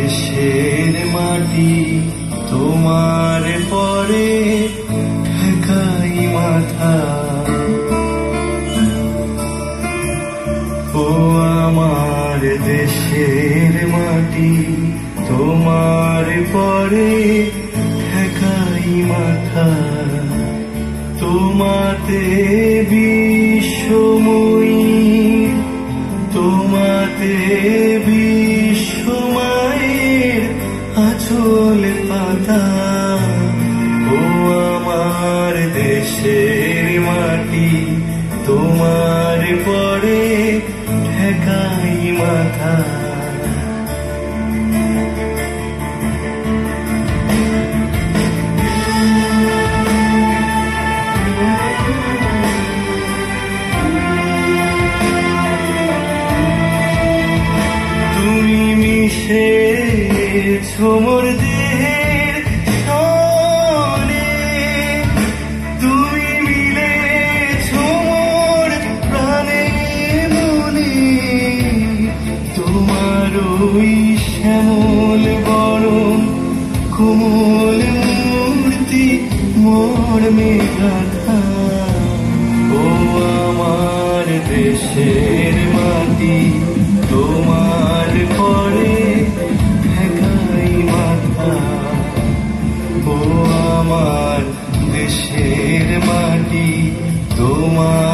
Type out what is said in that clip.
দেশের মাটি তোমার পরে ঠেকাই মাথা। ও আমার দেশের মাটি তোমার পরে ঠেকাই মাথা। তোমাতে বিশ্বময়ী, তোমাতে বিশ্বমায়ের আঁচল পাতা। ও আমার দেশের মাটি তোমার পরে ঠেকাই মাথা। মোর দেহের সনে, তুমি মিলেছ মোর প্রাণে মনে। তোমার ওই শ্যামল গরম কোমল মূর্তি মর্মে গাথা। ও আমার দেশের মাটি তোমার পরে ঠেকাই মাথা। ও আমার দেশের মাটি তোমার